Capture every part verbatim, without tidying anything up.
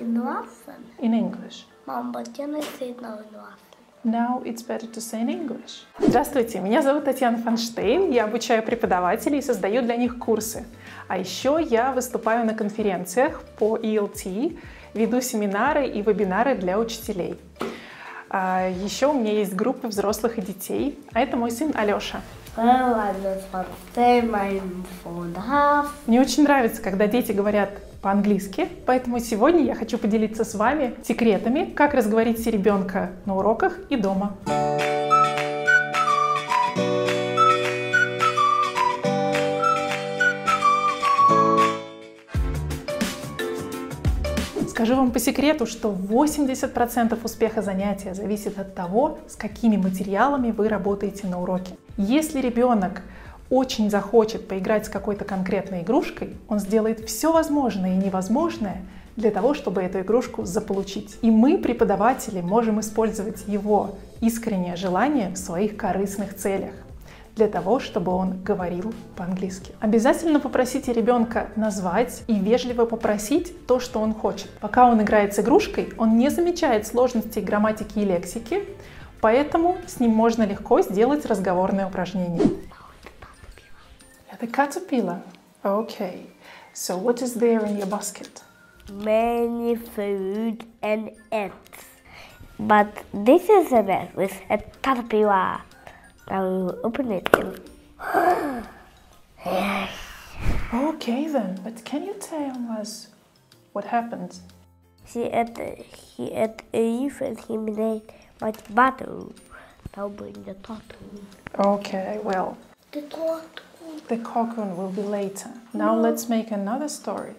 in lesson. In English. Mom, but can I say it now in lesson? Now it's better to say in English. Здравствуйте, меня зовут Татьяна Фанштейн, я обучаю преподавателей и создаю для них курсы. А еще я выступаю на конференциях по и эл ти, веду семинары и вебинары для учителей. А еще у меня есть группы взрослых и детей, а это мой сын Алеша. Well, I just want to say my four and a half. Мне очень нравится, когда дети говорят по-английски, поэтому сегодня я хочу поделиться с вами секретами, как разговорить ребенка на уроках и дома. Скажу вам по секрету, что восемьдесят процентов успеха занятия зависит от того, с какими материалами вы работаете на уроке. Если ребенок очень захочет поиграть с какой-то конкретной игрушкой, он сделает все возможное и невозможное для того, чтобы эту игрушку заполучить. И мы, преподаватели, можем использовать его искреннее желание в своих корыстных целях, для того, чтобы он говорил по-английски. Обязательно попросите ребенка назвать и вежливо попросить то, что он хочет. Пока он играет с игрушкой, он не замечает сложностей грамматики и лексики, поэтому с ним можно легко сделать разговорное упражнение. The caterpillar. Okay. So what is there in your basket? Many food and eggs. But this is a bag with a caterpillar. Now we will open it. Yes. Okay then, but can you tell us what happened? He ate, he ate a leaf and he made much butter. Now bring the turtle. Okay, well, The turtle. the cocoon will be later. Now No. let's make another story.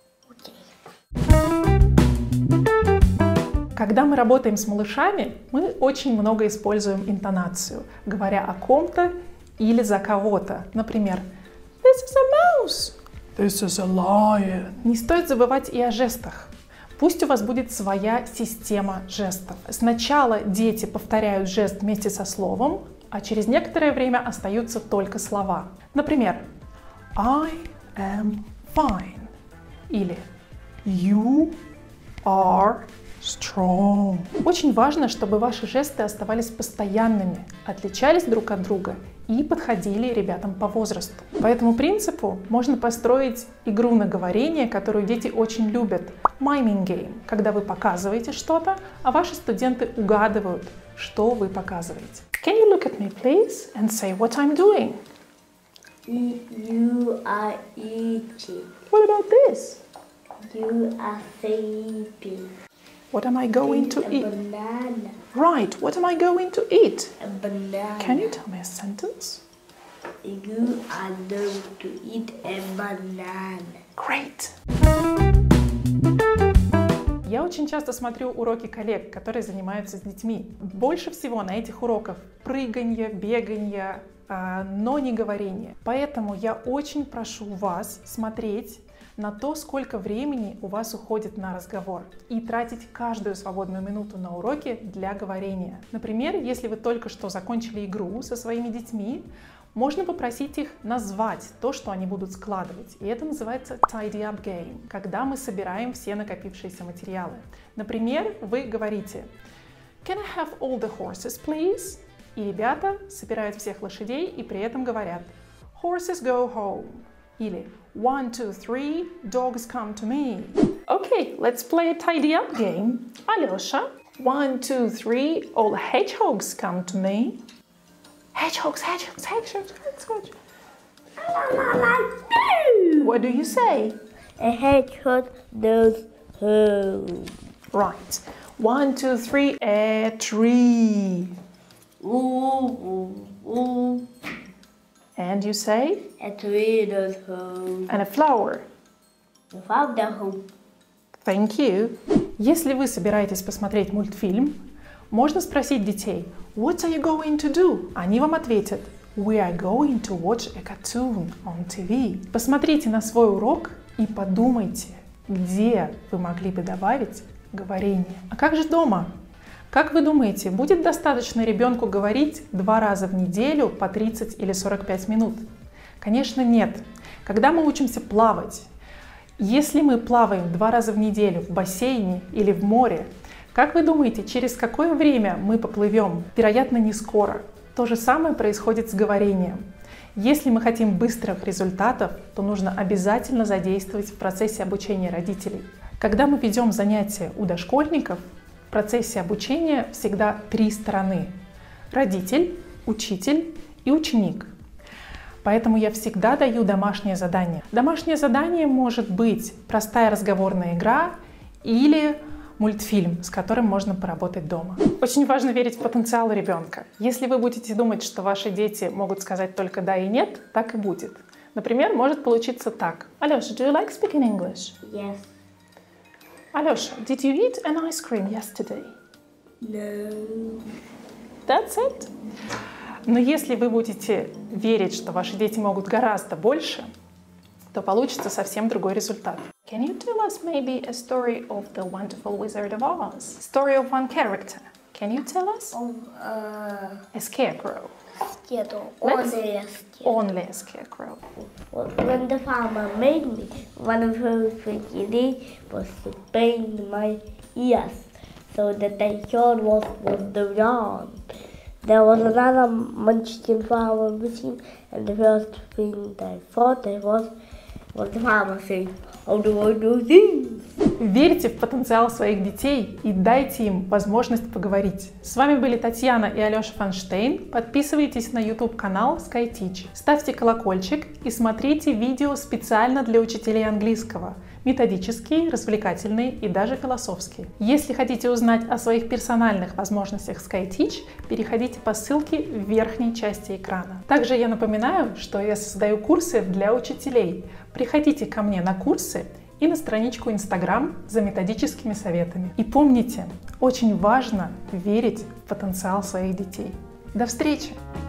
Okay. Когда мы работаем с малышами, мы очень много используем интонацию, говоря о ком-то или за кого-то. Например, This is a mouse. This is a lion. Не стоит забывать и о жестах. Пусть у вас будет своя система жестов. Сначала дети повторяют жест вместе со словом, а через некоторое время остаются только слова. Например, I am fine или You are strong. Очень важно, чтобы ваши жесты оставались постоянными, отличались друг от друга и подходили ребятам по возрасту. По этому принципу можно построить игру на говорение, которую дети очень любят. Miming game, когда вы показываете что-то, а ваши студенты угадывают, что вы показываете. Can you look at me, please, and say what I'm doing? You are eating. What about this? You are sleeping. What am I going to a eat? banana. Right, what am I going to eat? A banana. Can you tell me a sentence? You are going to eat a banana. Great! Я очень часто смотрю уроки коллег, которые занимаются с детьми. Больше всего на этих уроках прыганье, беганье, но не говорение. Поэтому я очень прошу вас смотреть на то, сколько времени у вас уходит на разговор, и тратить каждую свободную минуту на уроке для говорения. Например, если вы только что закончили игру со своими детьми, можно попросить их назвать то, что они будут складывать. И это называется tidy up game, когда мы собираем все накопившиеся материалы. Например, вы говорите Can I have all the horses, please? И ребята собирают всех лошадей и при этом говорят Horses go home. Или One, two, three, dogs come to me. Okay, let's play a tidy up game. Alyosha, one, two, three, all hedgehogs come to me. Hedgehogs, hedgehogs, hedgehogs, hedgehogs. What do you say? A hedgehog goes home. Right. One, two, three, a tree. Ooh, ooh, ooh. And you say? A tree goes home. And a flower. The flower goes home. Thank you. Если вы собираетесь посмотреть мультфильм, можно спросить детей What are you going to do? Они вам ответят We are going to watch a cartoon on ти ви. Посмотрите на свой урок и подумайте, где вы могли бы добавить говорение. А как же дома? Как вы думаете, будет достаточно ребенку говорить два раза в неделю по тридцать или сорок пять минут? Конечно, нет. Когда мы учимся плавать Если мы плаваем два раза в неделю в бассейне или в море, как вы думаете, через какое время мы поплывем? Вероятно, не скоро. То же самое происходит с говорением. Если мы хотим быстрых результатов, то нужно обязательно задействовать в процессе обучения родителей. Когда мы ведем занятия у дошкольников, в процессе обучения всегда три стороны: родитель, учитель и ученик. Поэтому я всегда даю домашнее задание. Домашнее задание может быть простая разговорная игра или мультфильм, с которым можно поработать дома. Очень важно верить в потенциал ребенка. Если вы будете думать, что ваши дети могут сказать только «да» и «нет», так и будет. Например, может получиться так. Алёша, do you like speaking English? Yes. Алёша, did you eat an ice cream yesterday? No. That's it. Но если вы будете верить, что ваши дети могут гораздо больше, то получится совсем другой результат. Can you tell us maybe a story of the Wonderful Wizard of Oz? Story of one character. Can you tell us? Of uh, A scarecrow. scarecrow. Let's- Only a scarecrow. Only a scarecrow. When the farmer made me, one of the first things he did was to paint my ears so that I thought what was the yarn. There was another munchkin farmer with him, and the first thing I thought I was was the farmer saying, "How do I do this?" Верьте в потенциал своих детей и дайте им возможность поговорить. С вами были Татьяна и Алёша Фанштейн. Подписывайтесь на YouTube-канал SkyTeach. Ставьте колокольчик и смотрите видео специально для учителей английского. Методические, развлекательные и даже философские. Если хотите узнать о своих персональных возможностях SkyTeach, переходите по ссылке в верхней части экрана. Также я напоминаю, что я создаю курсы для учителей. Приходите ко мне на курсы и на страничку Instagram за методическими советами. И помните, очень важно верить в потенциал своих детей. До встречи!